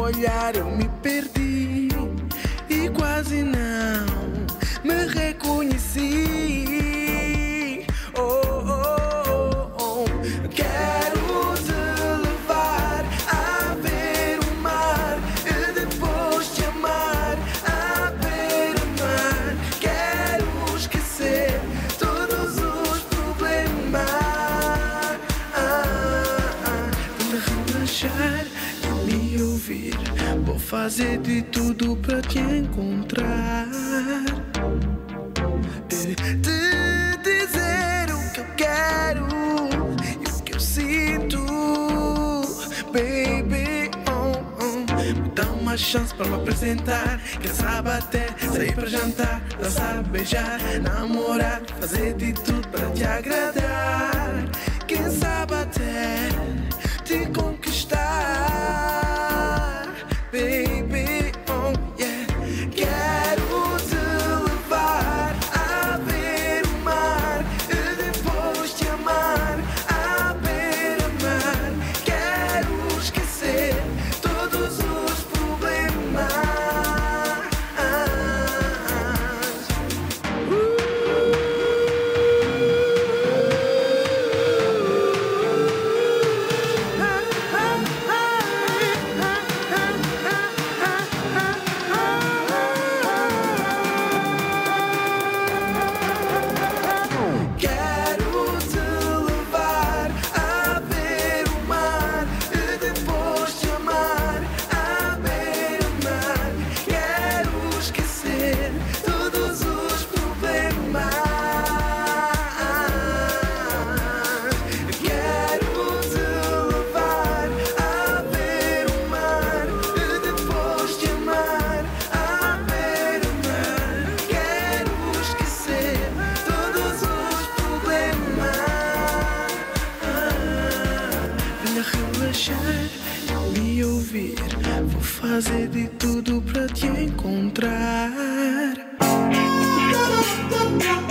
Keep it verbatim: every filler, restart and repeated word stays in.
olhar eu me perdi e quase não me reconheci. Oh, oh, oh, oh. Quero te levar a ver o mar e depois te amar a beira-mar. Quero esquecer todos os problemas. Ah, ah, para relaxar e me ouvir, vou fazer de tudo para te encontrar. E te dizer o que eu quero e o que eu sinto, baby. Oh, oh. Me dá uma chance para me apresentar. Quem sabe até sair para jantar, dançar, beijar, namorar, fazer de tudo para te agradar. Quem sabe até te conquistar, baby. Oh, yeah. Quero te levar a ver o mar e depois te amar a beira-mar. Quero esquecer todos os problemas. Quero te levar a ver o mar e depois te amar a beira-mar. Quero esquecer todos os problemas. Quero te levar a ver o mar e depois te amar a beira-mar. Quero esquecer todos os problemas. Venha relaxar e me ouvir, vou fazer de tudo para te encontrar.